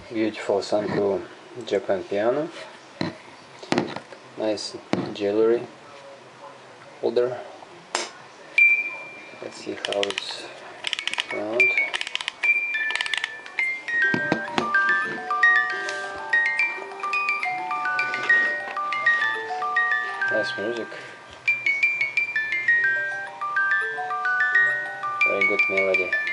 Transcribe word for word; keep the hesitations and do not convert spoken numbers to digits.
Beautiful Sanku Japan piano. Nice jewelry holder. Let's see how it's sound. Nice music. Very good melody.